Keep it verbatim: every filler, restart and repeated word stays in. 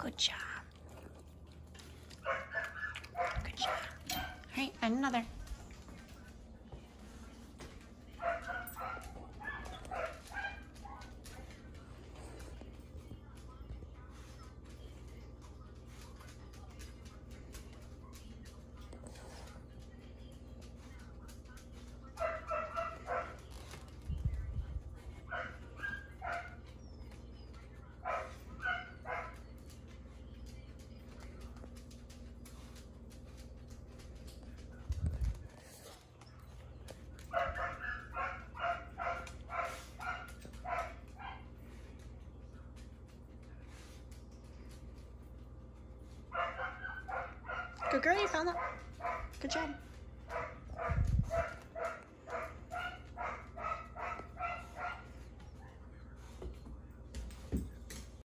Good job. Good job. All right, and another. Good girl, you found that. Good job.